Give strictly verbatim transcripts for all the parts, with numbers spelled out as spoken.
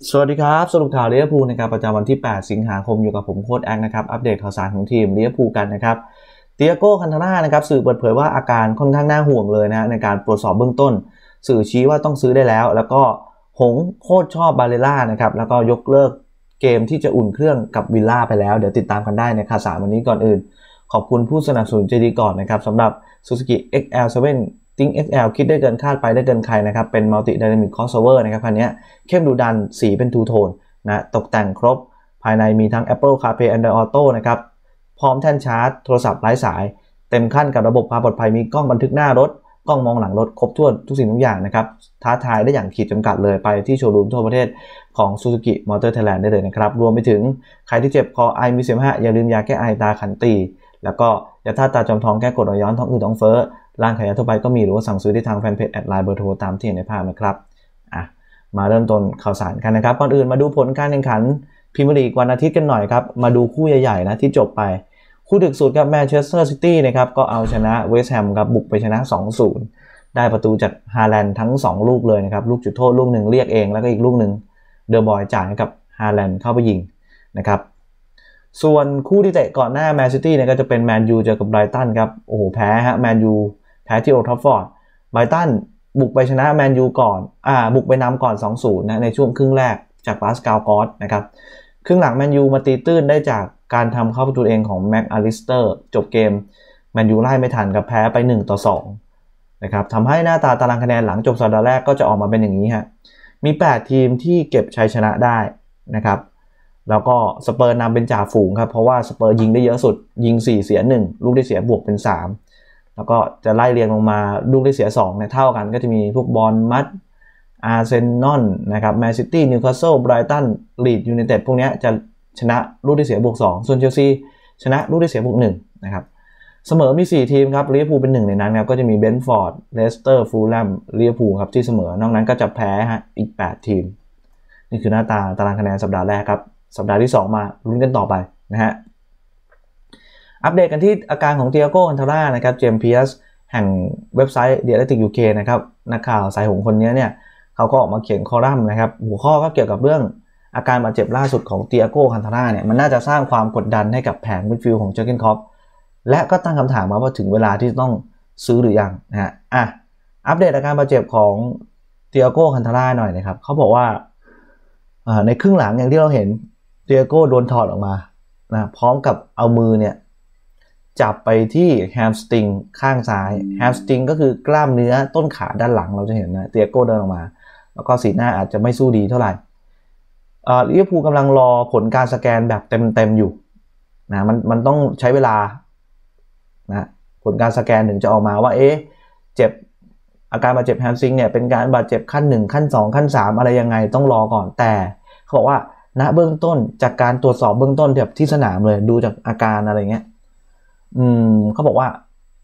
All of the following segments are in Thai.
สวัสดีครับสรุปข่าวลิเวอร์พูลนะครับประจำวันที่แปดสิงหาคมอยู่กับผมโค้ชแองนะครับอัปเดตข่าวสารของทีมลิเวอร์พูลกันนะครับเตียโก้คันทาร่านะครับสื่อเปิดเผยว่าอาการค่อนข้างน่าห่วงเลยนะในการตรวจสอบเบื้องต้นสื่อชี้ว่าต้องซื้อได้แล้วแล้วก็หงโคตรชอบบาเลล่านะครับแล้วก็ยกเลิกเกมที่จะอุ่นเครื่องกับวิลล่าไปแล้วเดี๋ยวติดตามกันได้ในข่าวสารวันนี้ก่อนอื่นขอบคุณผู้สนับสนุนใจดีก่อนนะครับสำหรับ Suzuki เอ็กซ์ แอล เซเว่นThink เอ็กซ์ แอล คิดได้เกินคาดไปได้เกินใครนะครับเป็น Multi Dynamic Crossover นะครับคันนี้เข้มดุดันสีเป็น Two Tone นะตกแต่งครบภายในมีทั้ง Apple CarPlay Android Auto นะครับพร้อมแท่นชาร์จโทรศัพท์ไร้สายเต็มขั้นกับระบบความปลอดภัยมีกล้องบันทึกหน้ารถกล้องมองหลังรถครบถ้วนทุกสิ่งทุกอย่างนะครับท้าทายได้อย่างขีดจำกัดเลยไปที่โชว์รูมทั่วประเทศของ Suzuki Motor Thailand ได้เลยนะครับรวมไปถึงใครที่เจ็บคอไอมีเสมหะอย่าลืมยาแก้ไอตาขันตีแล้วก็ยาธาตุตาจอมทองแก้กรดไหลย้อนท้องอืดท้องเฟ้อร้านขายยาทั่วไปก็มีหรือว่าสั่งซื้อได้ทางแฟนเพจแอดไลน์เบอร์โทรตามที่เห็นในภาพนะครับอ่ะมาเริ่มต้นข่าวสารกันนะครับก่อนอื่นมาดูผลการแข่งขันพรีเมียร์ลีกวันอาทิตย์กันหน่อยครับมาดูคู่ใหญ่ๆนะที่จบไปคู่ดึกสุดครับแมนเชสเตอร์ซิตี้นะครับก็เอาชนะเวสต์แฮมครับบุกไปชนะ สองศูนย์ ได้ประตูจากฮาแลนด์ทั้งสองลูกเลยนะครับลูกจุดโทษลูกหนึ่งเรียกเองแล้วก็อีกลูกหนึ่งเดอร์บอยจ่ายให้กับฮาแลนด์เข้าไปยิงนะครับส่วนคู่ที่เตะก่อนหน้าแมนซิตี้เนี่ยก็จะเป็นแมนยูเจอกับไบรตันครับโอ้โหแพ้ฮะแมนยูแพ้ที่โอลด์แทราฟฟอร์ดไบรตันบุกไปชนะแมนยูก่อนอ่าบุกไปนำก่อน สองศูนย์ นะในช่วงครึ่งแรกจากปาสกาลกอสนะครับครึ่งหลังแมนยูมาตีตื้นได้จากการทำเข้าประตูเองของแม็กอลิสเตอร์จบเกมแมนยูไล่ไม่ทันกับแพ้ไปหนึ่งต่อสองนะครับทำให้หน้าตาตารางคะแนนหลังจบสัปดาห์แรกก็จะออกมาเป็นอย่างนี้ฮะมีแปดทีมที่เก็บชัยชนะได้นะครับแล้วก็สเปอร์นำเป็นจ่าฝูงครับเพราะว่าสเปอร์ยิงได้เยอะสุดยิงสี่เสียหนึ่งลูกได้เสียบวกเป็นสามแล้วก็จะไล่เรียงลงมาลูกได้เสียสองเนี่ยเท่ากันก็จะมีพวกบอร์นมัธอาร์เซนอลนะครับแมนซิตี้นิวคาสเซิลไบรตันลีดยูไนเต็ดพวกนี้จะชนะลูกได้เสียบวกสองส่วนเชลซีชนะลูกได้เสียบวกหนึ่งนะครับเสมอมีสี่ทีมครับลิเวอร์พูลเป็นหนึ่งในนั้นครับก็จะมีเบนฟอร์ดเลสเตอร์ฟูลแลมลิเวอร์พูลครับที่เสมอนอกนั้นก็จะแพ้ฮะอีกแปดทีมนี่คือหน้าตาตารางคะแนนสัปดาห์แรกครับสัปดาห์ที่สองมาลุ้นกันต่อไปนะฮะอัปเดตกันที่อาการของเตียโก้คันทาร่านะครับเจมส์เพียร์สแห่งเว็บไซต์ The Athletic ยู เค นะครับนักข่าวสายหงคนนี้เนี่ยเขาก็ออกมาเขียนคอลัมน์นะครับหัวข้อก็เกี่ยวกับเรื่องอาการบาดเจ็บล่าสุดของเตียโก้คันทาร่าเนี่ยมันน่าจะสร้างความกดดันให้กับแผงมิดฟิลด์ของเจอร์เกนคล็อปและก็ตั้งคำถามมาว่าถึงเวลาที่ต้องซื้อหรือยังนะฮะอ่ะอัปเดตอาการบาดเจ็บของเตียโก้คันทาร่าหน่อยนะครับเขาบอกว่าในครึ่งหลังอย่างที่เราเห็นเตียโก้โดนถอดออกมานะพร้อมกับเอามือเนี่ยจับไปที่แฮมสตริงข้างซ้ายแฮมสตริงก็คือกล้ามเนื้อต้นขาด้านหลังเราจะเห็นนะเตียโก้เดินออกมาแล้วก็สีหน้าอาจจะไม่สู้ดีเท่าไหร่อ่าลิเวอร์พูลกำลังรอผลการสแกนแบบเต็มๆอยู่นะมันมันต้องใช้เวลานะผลการสแกนถึงจะออกมาว่าเอ๊ะเจ็บอาการบาดเจ็บแฮมสตริงเนี่ยเป็นการบาดเจ็บขั้นหนึ่งขั้นสองขั้นสามอะไรยังไงต้องรอก่อนแต่เขาบอกว่าณเบื้องต้นจากการตรวจสอบเบื้องต้นแบบที่สนามเลยดูจากอาการอะไรเงี้ยอืมเขาบอกว่า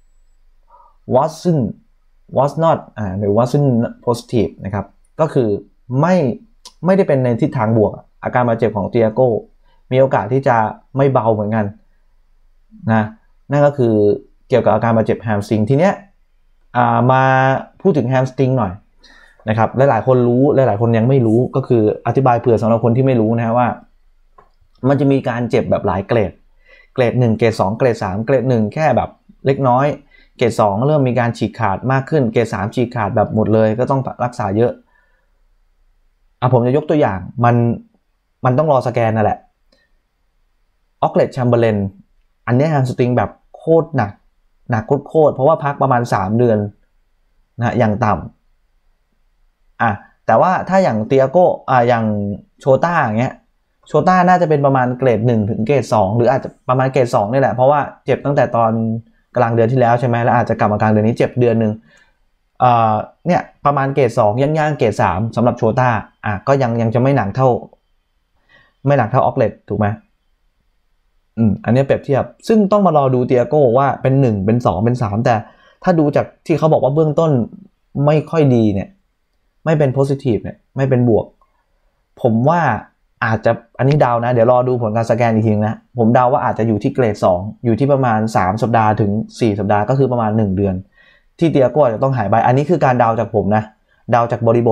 wasn't was not อ่าหรือ wasn't positive นะครับก็คือไม่ไม่ได้เป็นในทิศทางบวกอาการบาดเจ็บของเตียโก้มีโอกาสที่จะไม่เบาเหมือนกันนะนั่นก็คือเกี่ยวกับอาการบาดเจ็บแฮมสตริงทีเนี้ยอ่ามาพูดถึงแฮมสตริงหน่อยนะครับหลายๆคนรู้หลายๆคนยังไม่รู้ก็คืออธิบายเผื่อสำหรับคนที่ไม่รู้นะว่ามันจะมีการเจ็บแบบหลายเกรดเกรดหนึ่งเกรดสองเกรดสามเกรดหนึ่งแค่แบบเล็กน้อยเกรดสองเริ่มมีการฉีกขาดมากขึ้นเกรดสามฉีกขาดแบบหมดเลยก็ต้องรักษาเยอะอ่ะผมจะยกตัวอย่างมันมันต้องรอสแกนนั่นแหละออกเลตแชมเบอร์เลนอันนี้แฮมสตริงแบบโคตรหนักหนักโคตรเพราะว่าพักประมาณสามเดือนนะอย่างต่ำอ่ะแต่ว่าถ้าอย่างเตียโก้อ่าอย่างโชต้าอย่างเงี้ยโชต้าน่าจะเป็นประมาณเกรดหนึ่งถึงเกรดสองหรืออาจจะประมาณเกรดสองนี่แหละเพราะว่าเจ็บตั้งแต่ตอนกลางเดือนที่แล้วใช่ไหมแล้วอาจจะกลับมากลางเดือนนี้เจ็บเดือนนึงเอ่อเนี่ยประมาณเกรดสองย่างๆเกรดสามสำหรับโชต้าอ่ะก็ยังยังจะไม่หนักเท่าไม่หนักเท่าออกเลตถูกไหมอืมอันนี้เปรียบเทียบซึ่งต้องมารอดูเตียโก้ว่าเป็นหนึ่งเป็นสองเป็นสามแต่ถ้าดูจากที่เขาบอกว่าเบื้องต้นไม่ค่อยดีเนี่ยไม่เป็น positive เนี่ยไม่เป็นบวกผมว่าอาจจะอันนี้เดานะเดี๋ยวรอดูผลการสแกนอีกทีนะผมเดาว่าอาจจะอยู่ที่เกรดสองอยู่ที่ประมาณสามสัปดาห์ถึงสี่สัปดาห์ก็คือประมาณหนึ่งเดือนที่เตียโก้จะต้องหายไปอันนี้คือการเดาจากผมนะเดาจากบริบท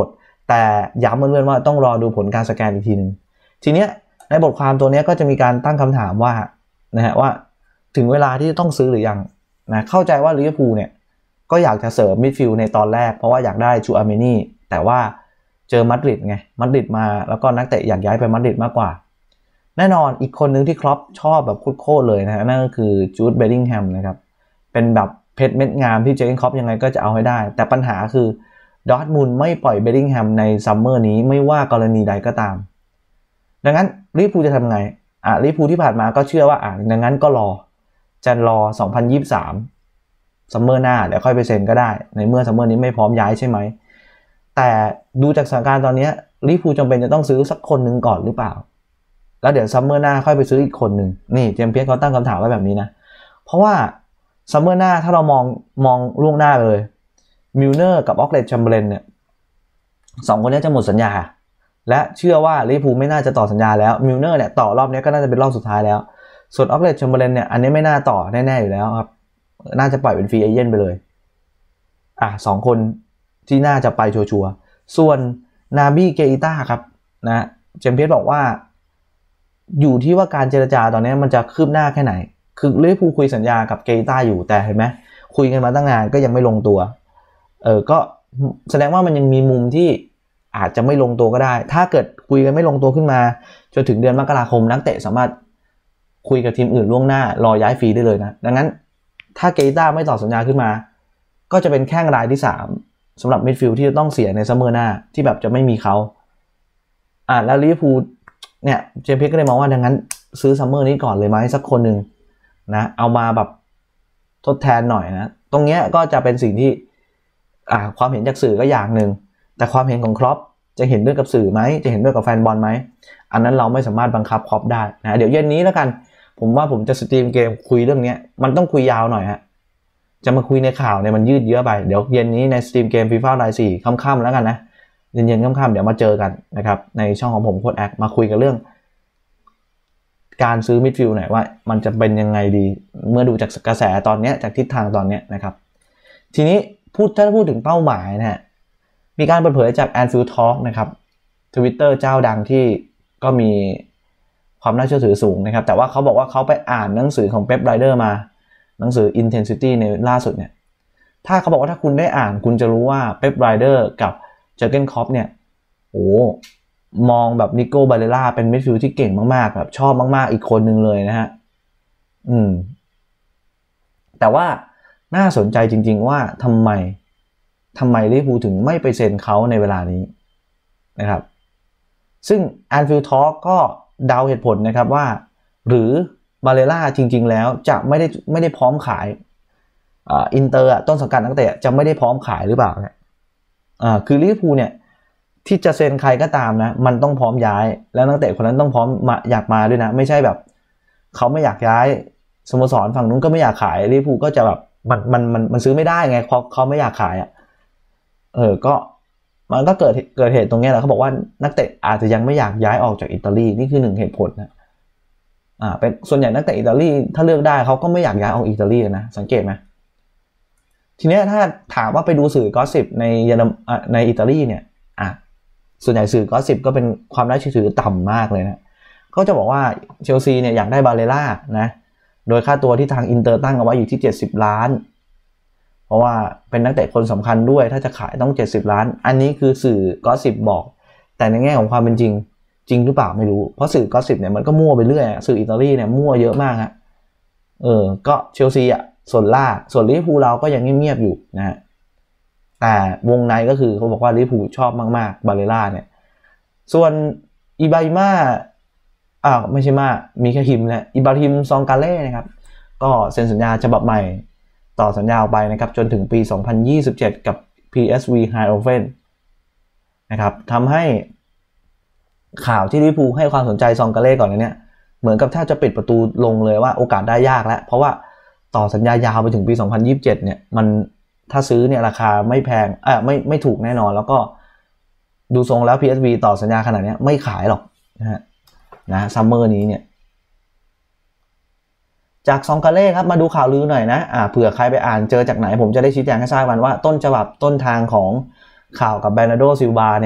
แต่ย้ำเพื่อนๆว่าต้องรอดูผลการสแกนอีกทีนึงทีเนี้ยในบทความตัวนี้ก็จะมีการตั้งคำถามว่านะฮะว่าถึงเวลาที่ต้องซื้อหรือยังนะเข้าใจว่าลิเวอร์พูลเนี่ยก็อยากจะเสริมมิดฟิลด์ในตอนแรกเพราะว่าอยากได้ชูอาเมนี่แต่ว่าเจอมาดริดไงมาดริดมาแล้วก็นักเตะอยากย้ายไปมาดริดมากกว่าแน่นอนอีกคนนึงที่ครอปชอบแบบโคตรเลยนะฮะนั่นก็คือจูดเบลลิงแฮมนะครับเป็นแบบเพชรเม็ดงามที่เจอร์เก้นคล็อปยังไงก็จะเอาให้ได้แต่ปัญหาคือดอร์ทมุนด์ไม่ปล่อยเบลลิงแฮมในซัมเมอร์นี้ไม่ว่ากรณีใดก็ตามดังนั้นลิเวอร์พูลจะทำไงอ่ะลิเวอร์พูลที่ผ่านมาก็เชื่อว่าอ่ะดังนั้นก็รอจะรอสองพันยี่สิบสามซัมเมอร์หน้าเดี๋ยวค่อยไปเซ็นก็ได้ในเมื่อซัมเมอร์นี้ไม่พร้อมย้ายใช่ไหมแต่ดูจากสถานการณ์ตอนนี้ลิเวอร์พูลจำเป็นจะต้องซื้อสักคนหนึ่งก่อนหรือเปล่าแล้วเดี๋ยวซัมเมอร์หน้าค่อยไปซื้ออีกคนหนึ่งนี่เจมส์เพียสเขาตั้งคำถามไว้แบบนี้นะเพราะว่าซัมเมอร์หน้าถ้าเรามองมองล่วงหน้าเลยมิลเนอร์กับออกเลดแชมเบอร์เลนเนี่ยสองคนนี้จะหมดสัญญาและเชื่อว่าลิเวอร์พูลไม่น่าจะต่อสัญญาแล้วมิลเนอร์เนี่ยต่อรอบนี้ก็น่าจะเป็นรอบสุดท้ายแล้วส่วนออกเลดแชมเบอร์เลนเนี่ยอันนี้ไม่น่าต่อแน่ๆอยู่แล้วครับน่าจะปล่อยเป็นฟรีเอเจนต์ไปเลยอ่ะสองคนที่น่าจะไปชัวร์ๆส่วนนาบีเกอิต้าครับนะเจมส์เพียสบอกว่าอยู่ที่ว่าการเจรจาตอนนี้มันจะคืบหน้าแค่ไหนคือลิเวอร์พูลคุยสัญญากับเกอิต้าอยู่แต่เห็นไหมคุยกันมาตั้งนานก็ยังไม่ลงตัวเออก็แสดงว่ามันยังมีมุมที่อาจจะไม่ลงตัวก็ได้ถ้าเกิดคุยกันไม่ลงตัวขึ้นมาจนถึงเดือนมกราคมนักเตะสามารถคุยกับทีมอื่นล่วงหน้ารอย้ายฟรีได้เลยนะดังนั้นถ้าเกอิต้าไม่ต่อสัญญาขึ้นมาก็จะเป็นแข้งรายที่สามสำหรับมิดฟิลด์ที่จะต้องเสียในซัมเมอร์หน้าที่แบบจะไม่มีเขาอ่าแล้วลิเวอร์พูลเนี่ยเจมส์เพียสก็เลยมองว่าดังนั้นซื้อซัมเมอร์นี้ก่อนเลยไหมสักคนหนึ่งนะเอามาแบบทดแทนหน่อยนะตรงเนี้ยก็จะเป็นสิ่งที่อ่าความเห็นจากสื่อก็อย่างหนึ่งแต่ความเห็นของคล็อปจะเห็นด้วยกับสื่อไหมจะเห็นด้วยกับแฟนบอลไหมอันนั้นเราไม่สามารถบังคับคล็อปได้นะเดี๋ยวเย็นนี้แล้วกันผมว่าผมจะสตรีมเกมคุยเรื่องนี้มันต้องคุยยาวหน่อยฮะจะมาคุยในข่าวเนี่ยมันยืดเยื้อไปเดี๋ยวเย็นนี้ในสตรีมเกม FIFA ไลน์สี่ค่ำๆแล้วกันนะเย็นๆค่ำๆเดี๋ยวมาเจอกันนะครับในช่องของผมโค้ดแอคมาคุยกันเรื่องการซื้อมิดฟิลด์หน่อยว่ามันจะเป็นยังไงดีเมื่อดูจากกระแสตอนนี้จากทิศทางตอนนี้นะครับทีนี้พูดถ้าพูดถึงเป้าหมายนะฮะมีการเปิดเผยจาก Anfield Talk นะครับ Twitter เจ้าดังที่ก็มีความน่าเชื่อถือสูงนะครับแต่ว่าเขาบอกว่าเขาไปอ่านหนังสือของเป๊ปไรเดอร์มาหนังสือ Intensity ในล่าสุดเนี่ยถ้าเขาบอกว่าถ้าคุณได้อ่านคุณจะรู้ว่าเป๊ปไรเดอร์กับเจอร์เก้นคล็อปเนี่ยโอ้มองแบบนิโก้บาเลล่าเป็นมิดฟิลด์ที่เก่งมากๆแบบชอบมากๆอีกคนนึงเลยนะฮะอืมแต่ว่าน่าสนใจจริงๆว่าทำไมทำไมลิเวอร์พูลถึงไม่ไปเซ็นเขาในเวลานี้นะครับซึ่ง Anfield Talk ก็เดาเหตุผลนะครับว่าหรือบาเลล่าจริงๆแล้วจะไม่ได้ไม่ได้พร้อมขายอ่าอินเตอร์ต้นสังกัดนักเตะจะไม่ได้พร้อมขายหรือเปล่าเนี่ยอ่าคือลิเวอร์พูลเนี่ยที่จะเซ็นใครก็ตามนะมันต้องพร้อมย้ายแล้วนักเตะคนนั้นต้องพร้อมมาอยากมาด้วยนะไม่ใช่แบบเขาไม่อยากย้ายสโมสรฝั่งนู้นก็ไม่อยากขายลิเวอร์พูลก็จะแบบมันมันมันมันซื้อไม่ได้ไงเพราะเขาไม่อยากขายอ่ะเออก็มันก็เกิดเกิดเหตุตรงนี้แหละเขาบอกว่านักเตะอาจจะยังไม่อยากย้ายออกจากอิตาลีนี่คือหนึ่งเหตุผลนะอ่าเป็นส่วนใหญ่นักเตะอิตาลีถ้าเลือกได้เขาก็ไม่อยากย้ายออกอิตาลีนะสังเกตไหมทีนี้ถ้าถามว่าไปดูสื่อกอสซิปในเยอรมในอิตาลีเนี่ยอ่ะส่วนใหญ่สื่อกอสซิปก็เป็นความน่าเชื่อถือต่ำมากเลยนะก็จะบอกว่าเชลซีเนี่ยอยากได้บาเลล่านะโดยค่าตัวที่ทางอินเตอร์ตั้งเอาไว้อยู่ที่เจ็ดสิบล้านเพราะว่าเป็นนักเตะคนสำคัญด้วยถ้าจะขายต้องเจ็ดสิบล้านอันนี้คือสื่อกอสซิปบอกแต่ในแง่ของความเป็นจริงจริงหรือเปล่าไม่รู้เพราะสื่อกอสซิปเนี่ยมันก็มั่วไปเรื่อยสื่ออิตาลีเนี่ยมั่วเยอะมากฮะเออก็เชลซีอ่ะส่วนล่าส่วนลิเวอร์พูลเราก็ยังเงียบๆอยู่นะฮะแต่วงในก็คือเขาบอกว่าลิเวอร์พูลชอบมากๆบาเลล่าเนี่ยส่วนอิบาฮิมาอ้าวไม่ใช่มามีแค่ฮิมนะอิบราฮิมซองกาเล่นะครับก็เซ็นสัญญาฉบับใหม่ต่อสัญญาไปนะครับจนถึงปีสองพันยี่สิบเจ็ดกับ พี เอส วี Eindhoven นะครับทำให้ข่าวที่ลิเวอร์พูลให้ความสนใจซองกาเล่ก่อนนี้เหมือนกับถ้าจะปิดประตูลงเลยว่าโอกาสได้ยากแล้วเพราะว่าต่อสัญญายาวไปถึงปีสองพันยี่สิบเจ็ดเนี่ยมันถ้าซื้อเนี่ยราคาไม่แพงเออไม่ไม่ถูกแน่นอนแล้วก็ดูทรงแล้ว พี เอส วี ต่อสัญญาขนาดนี้ไม่ขายหรอกนะฮะนะซัมเมอร์นี้เนี่ยจากซองกาเล่ครับมาดูข่าวลือหน่อยนะอ่าเผื่อใครไปอ่านเจอจากไหนผมจะได้ชี้แจงให้ทราบกันว่าต้นฉบับต้นทางของข่าวกับเบร์นาร์โดซิลวาเนี่ย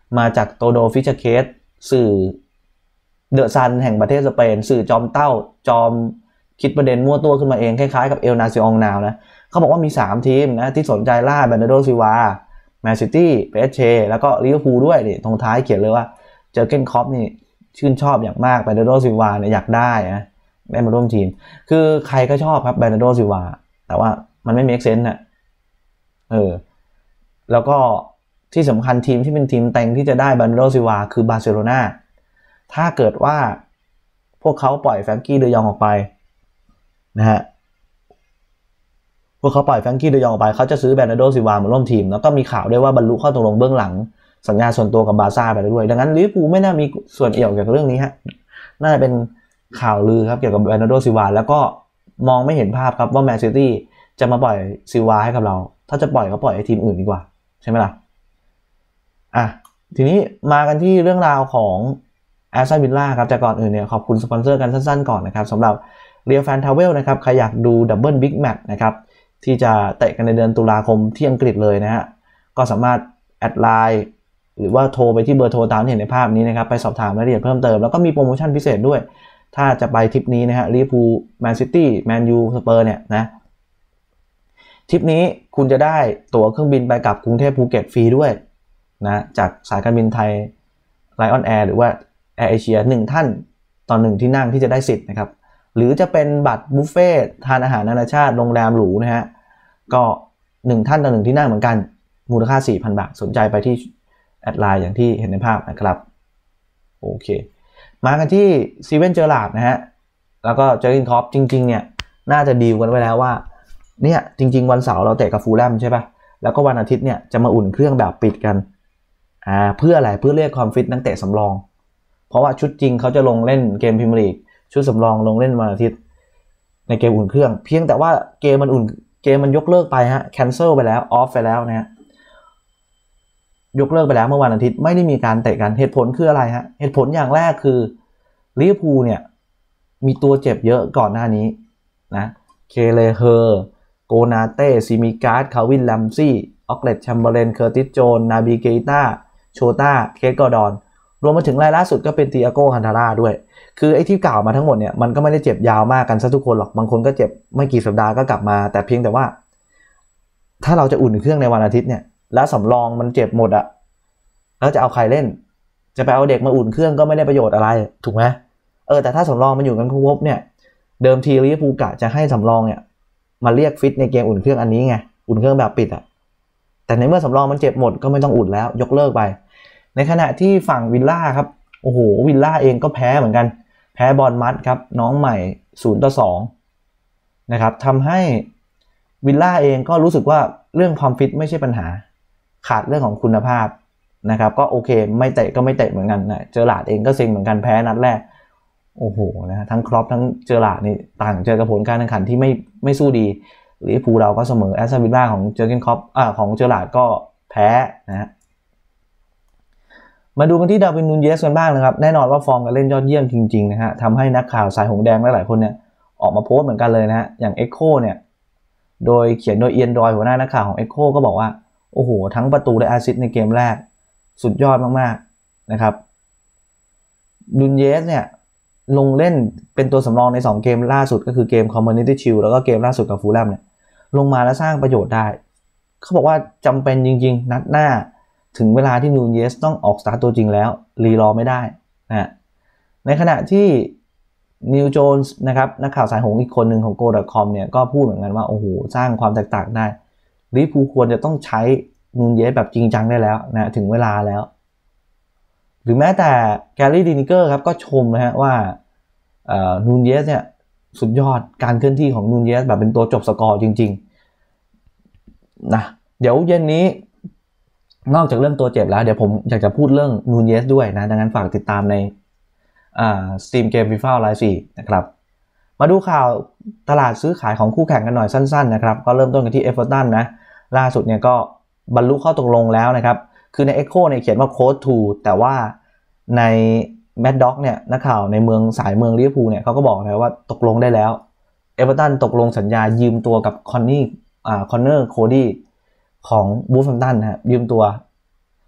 มาจากโตโดฟิชเคสสื่อเดอะซันแห่งประเทศสเปนสื่อจอมเต้าจอมคิดประเด็นมั่วตัวขึ้นมาเองคล้ายๆกับเอลนาซิองนาวนะเขาบอกว่ามีสามทีมนะที่สนใจล่าเบรนาร์โดซิลวาแมนซิตี้เปเอสเชแล้วก็ลิเวอร์พูลด้วยนี่ตรงท้ายเขียนเลยว่าเจอเกนคล็อปนี่ชื่นชอบอย่างมากเบรนาร์โดซิลวาเนี่ยอยากได้นะได้มาร่วมทีมคือใครก็ชอบครับเบรนาร์โดซิลวาแต่ว่ามันไม่เมคเซนส์น่ะเออแล้วก็ที่สำคัญทีมที่เป็นทีมเต็งที่จะได้เบรนาร์โดซิลวาคือบาร์เซโลนาถ้าเกิดว่าพวกเขาปล่อยแฟรงกี้เดยองออกไปนะฮะพวกเขาปล่อยแฟรงกี้เดยองออกไปเขาจะซื้อเบรนาร์โดซิลวามาร่วมทีมแล้วก็มีข่าวด้วยว่าบรรลุข้อตกลงเบื้องหลังสัญญาส่วนตัวกับบาร์ซ่าไปแล้วด้วยดังนั้นลิเวอร์พูลไม่น่ามีส่วนเอี่ยวเกี่ยวกับเรื่องนี้ฮะน่าจะเป็นข่าวลือครับเกี่ยวกับเบรนาร์โดซิลวาแล้วก็มองไม่เห็นภาพครับว่าแมนซิตี้จะมาปล่อยซิลวาให้กับเราถ้าจะปล่อยก็ปล่อยให้ทีมอื่นดีกว่าใช่ไหมล่ะอ่ะทีนี้มากันที่เรื่องราวของแอสตันวิลล่าครับแต่ก่อนอื่นเนี่ยขอบคุณสปอนเซอร์กันสั้นๆก่อนนะครับสำหรับเรียลแฟนทาวเวลนะครับใครอยากดูดับเบิลบิ๊กแมตช์นะครับที่จะเตะกันในเดือนตุลาคมที่อังกฤษเลยนะฮะก็สามารถแอดไลน์หรือว่าโทรไปที่เบอร์โทรตามที่เห็นในภาพนี้นะครับไปสอบถามรายละเอียดเพิ่มเติมแล้วก็มีโปรโมชั่นพิเศษด้วยถ้าจะไปทริปนี้นะฮะลิเวอร์พูลแมนซิตี้แมนยูสเปอร์เนี่ยนะทริปนี้คุณจะได้ตั๋วเครื่องบินไปกับกรุงเทพภูเก็ตฟรีด้วยนะจากสายการบินไทย Lion Air หรือว่าแอร์เอเชียหนึ่งท่านต่อหนึ่งที่นั่งที่จะได้สิทธิ์นะครับหรือจะเป็นบัตรบุฟเฟ่ทานอาหารนานาชาติโรงแรมหรูนะฮะก็หนึ่งท่านต่อหนึ่งที่นั่งเหมือนกันมูลค่า สี่พัน บาทสนใจไปที่แอดไลน์อย่างที่เห็นในภาพนะครับโอเคมากันที่ซีเวนเจอร์ลาร์ดนะฮะแล้วก็เจอร์กินคอปจริงๆเนี่ยน่าจะดีลกันไว้แล้วว่าเนี่ยจริงๆวันเสาร์เราเตะกับฟูลแลมใช่ป่ะแล้วก็วันอาทิตย์เนี่ยจะมาอุ่นเครื่องแบบปิดกันอ่าเพื่ออะไรเพื่อเรียกความฟิตนักเตะสำรองเพราะว่าชุดจริงเขาจะลงเล่นเกมพรีเมียร์ลีกชุดสำรองลงเล่นวันอาทิตย์ในเกมอุ่นเครื่องเพียงแต่ว่าเกมมันอุ่นเกมมันยกเลิกไปฮะแคนเซิลไปแล้วออฟไปแล้วนะฮะยกเลิกไปแล้วเมื่อวันอาทิตย์ไม่ได้มีการเตะกันเหตุผลคืออะไรฮะเหตุผลอย่างแรกคือลิเวอร์พูลเนี่ยมีตัวเจ็บเยอะก่อนหน้านี้นะเคเลเฮอร์โกนาเต้ซิมิการ์ดคาวินแลมซี่ออกเลตแชมเบอร์เลนเคอร์ติสโจนนาบิเกต้าโชต้าเคสกอร์ดอนรวมมาถึงรายล่าสุดก็เป็นติอาโกฮันทาร่าด้วยคือไอ้ที่กล่าวมาทั้งหมดเนี่ยมันก็ไม่ได้เจ็บยาวมากกันซะทุกคนหรอกบางคนก็เจ็บไม่กี่สัปดาห์ก็กลับมาแต่เพียงแต่ว่าถ้าเราจะอุ่นเครื่องในวันอาทิตย์เนี่ยแล้วสำรองมันเจ็บหมดอะแล้วจะเอาใครเล่นจะไปเอาเด็กมาอุ่นเครื่องก็ไม่ได้ประโยชน์อะไรถูกไหมเออแต่ถ้าสำรองมันอยู่กันครบเนี่ยเดิมทีลิเวอร์พูลกะจะให้สำรองเนี่ยมาเรียกฟิตในเกมอุ่นเครื่องอันนี้ไงอุ่นเครื่องแบบปิดอะแต่ในเมื่อสำรองมันเจ็บหมดก็ไม่ต้องอุ่นแล้วยกเลิกไปในขณะที่ฝั่งวิลล่าครับโอ้โหวิลล่าเองก็แพ้เหมือนกันแพ้บอร์นมัธครับน้องใหม่ศูนย์ต่อสองนะครับทำให้วิลล่าเองก็รู้สึกว่าเรื่องความฟิตไม่ใช่ปัญหาขาดเรื่องของคุณภาพนะครับก็โอเคไม่เตะก็ไม่เตะเหมือนกันนะเจอหลาดเองก็เซ็งเหมือนกันแพ้นัดแรกโอ้โหนะทั้งครอปทั้งเจอหลาดนี่ต่างเจอกับผลการแข่งขันที่ไม่ไม่สู้ดีลิเวอร์พูลเราก็เสมอแอสตันวิลล่าของเจอร์เกนคล็อปอ่าของเจอหลาดก็แพ้นะฮะมาดูกันที่ดาร์วิน นูนเยสกันบ้างนะครับแน่นอนว่าฟอร์มการเล่นยอดเยี่ยมจริงๆนะฮะทำให้นักข่าวสายหงแดงหลายๆคนเนี่ยออกมาโพสต์เหมือนกันเลยนะฮะอย่าง Echo เนี่ยโดยเขียนโดยเอียนดอยหัวหน้านักข่าวของ Echo ก็บอกว่าโอ้โหทั้งประตูและแอสซิสต์ในเกมแรกสุดยอดมากๆนะครับนูนเยสเนี่ยลงเล่นเป็นตัวสำรองในสองเกมล่าสุดก็คือเกม Community Shield แล้วก็เกมล่าสุดกับฟูลแลมเนี่ยลงมาแล้วสร้างประโยชน์ได้เขาบอกว่าจำเป็นจริงๆนัดหน้าถึงเวลาที่นูนเยสต้องออกสตาร์ตตัวจริงแล้วรีรอไม่ได้นะในขณะที่นิวโจนส์นะครับนักข่าวสายหงอีกคนหนึ่งของ โก ดอท คอม เนี่ยก็พูดเหมือนกันว่าโอ้โหสร้างความแตกต่างได้ลิเวอร์พูลควรจะต้องใช้นูนเยสแบบจริงจังได้แล้วนะถึงเวลาแล้วหรือแม้แต่แกรี่ดินิเกอร์ครับก็ชมนะฮะว่าเอ่อนูนเยสเนี่ยสุดยอดการเคลื่อนที่ของนูนเยสแบบเป็นตัวจบสกอร์จริงๆนะเดี๋ยวเย็นนี้นอกจากเรื่องตัวเจ็บแล้วเดี๋ยวผมอยากจะพูดเรื่องนูนเยสด้วยนะดังนั้นฝากติดตามในอ่าสตรีมเกม FIFA ไลฟ์ สี่นะครับมาดูข่าวตลาดซื้อขายของคู่แข่งกันหน่อยสั้นๆนะครับก็เริ่มต้นกันที่เอเวอร์ตันนะล่าสุดเนี่ยก็บรรลุข้อตกลงแล้วนะครับคือใน Echo เนี่ยเขียนว่า Code ทู แต่ว่าใน Mad Dog เนี่ยนักข่าวในเมืองสายเมืองลิเวอร์พูลเนี่ยเขาก็บอกนะว่าตกลงได้แล้วเอเวอร์ตันตกลงสัญญายืมตัวกับคอนนี่อ่าคอนเนอร์โคดี้ของบูฟแฮมป์ตันนะยืมตัว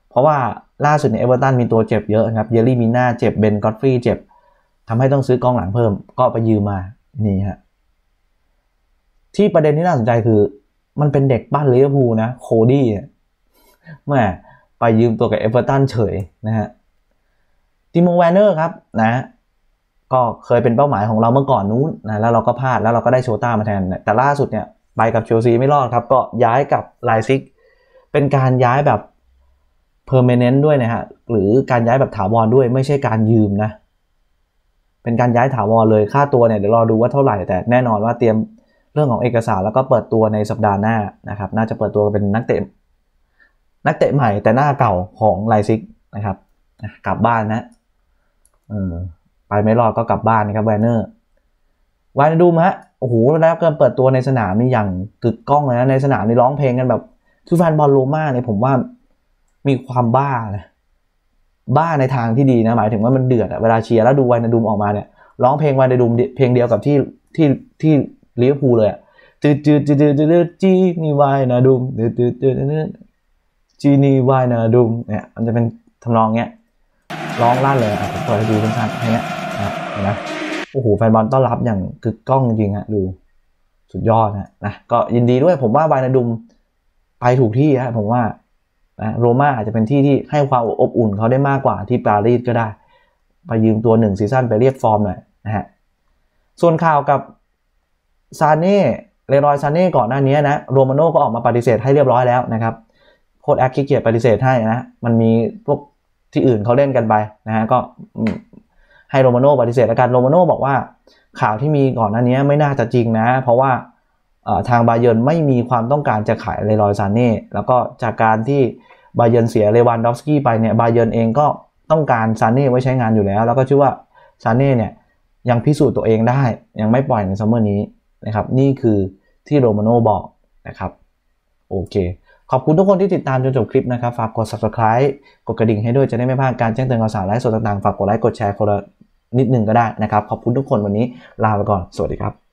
เพราะว่าล่าสุดเนี่ยเอเวอร์ตันมีตัวเจ็บเยอะครับเยลลี่มิน่าเจ็บเบนก็อตฟรีเจ็บทำให้ต้องซื้อกองหลังเพิ่มก็ไปยืมมานี่ฮะที่ประเด็นที่น่าสนใจคือมันเป็นเด็กบ้านลิเวอร์พูลนะโคดี้แม่ไปยืมตัวกับเอเวอร์ตันเฉยนะฮะติโมแวนเนอร์ครับนะก็เคยเป็นเป้าหมายของเราเมื่อก่อนนู้นนะแล้วเราก็พลาดแล้วเราก็ได้โชต้ามาแทนแต่ล่าสุดเนี่ยไปกับเชลซีไม่รอดครับก็ย้ายกับไลซิกเป็นการย้ายแบบเพอร์แมเนนต์ด้วยนะฮะหรือการย้ายแบบถาวรด้วยไม่ใช่การยืมนะเป็นการย้ายถาวรเลยค่าตัวเนี่ยเดี๋ยวรอดูว่าเท่าไหร่แต่แน่นอนว่าเตรียมเรื่องของเอกสารแล้วก็เปิดตัวในสัปดาห์หน้านะครับน่าจะเปิดตัวเป็นนักเตะนักเตะใหม่แต่หน้าเก่าของไลซิกนะครับกลับบ้านนะเออไปไม่รอดก็กลับบ้านนะครับแวนเนอร์วานดูมฮะโอ้โหแล้วก็เปิดตัวในสนามนี่อย่างกึกก้องเลยนะในสนามนี่ร้องเพลงกันแบบทุกแฟนบอลโรม่าเนี่ยผมว่ามีความบ้านะบ้าในทางที่ดีนะหมายถึงว่ามันเดือดอะเวลาเชียร์แล้วดูวานดูมออกมาเนี่ยร้องเพลงวานดูมเพลงเดียวกับที่ที่ที่ลิเวอร์พูลเลยอะจืดจืดจืดจืดจืดจีนี่วายนะดูมจืดจืดจืดจืดจีนี่วายนะดูมเนี่ยมันจะเป็นทำนองเงี้ยร้องลั่นเลยอ่ะผมเปิดให้ดูสั้นๆอย่างเงี้ยนะเห็นไหมโอ้โหแฟนบอลต้อนรับอย่างกึกก้องจริงๆฮะดูสุดยอดนะนะก็ยินดีด้วยผมว่าวายนาดุมไปถูกที่ฮะผมว่านะโรม่าอาจจะเป็นที่ที่ให้ความอบอุ่นเขาได้มากกว่าที่ปารีสก็ได้ไปยืมตัวหนึ่งซีซั่นไปเรียกฟอร์มหน่อยนะฮะส่วนข่าวกับซาเน่เลรอยซาเน่ก่อนหน้านี้นะโรมาโน่ก็ออกมาปฏิเสธให้เรียบร้อยแล้วนะครับโค้ชแอคขี้เกียจปฏิเสธให้นะมันมีพวกที่อื่นเขาเล่นกันไปนะฮะก็ให้โรมาโน่ปฏิเสธแล้วกันโรมาโน่บอกว่าข่าวที่มีก่อนหน้านี้ไม่น่าจะจริงนะเพราะว่าทางบาเยิร์นไม่มีความต้องการจะขายเลรอยซาเน่แล้วก็จากการที่บาเยิร์นเสียเลวานดอฟสกี้ไปเนี่ยบาเยิร์นเองก็ต้องการซาเน่ไว้ใช้งานอยู่แล้วแล้วก็เชื่อว่าซาเน่เนี่ยยังพิสูจน์ตัวเองได้ยังไม่ปล่อยในซัมเมอร์นี้นะครับนี่คือที่โรมาโน่บอกนะครับโอเคขอบคุณทุกคนที่ติดตามจนจบคลิปนะครับฝากกด ซับสไครบ์ กดกระดิ่งให้ด้วยจะได้ไม่พลาดการแจ้งเตือนข่าวสารไลฟ์สดต่างๆฝากกดไลค์กดแชร์คนละนิดนึงก็ได้นะครับขอบคุณทุกคนวันนี้ลาไปก่อนสวัสดีครับ